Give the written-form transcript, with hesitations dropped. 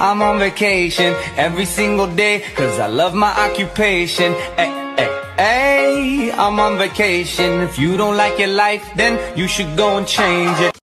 I'm on vacation every single day, cause I love my occupation. Hey, I'm on vacation. If you don't like your life, then you should go and change it.